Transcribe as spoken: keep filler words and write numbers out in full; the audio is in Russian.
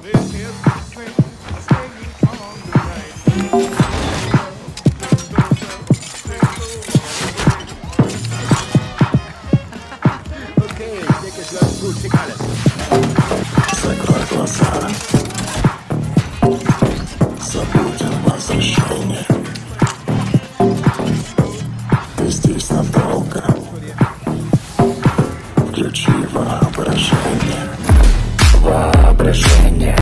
Закрой глаза. Забудем возвращение. Ты здесь надолго. Включи воображение. Воображение.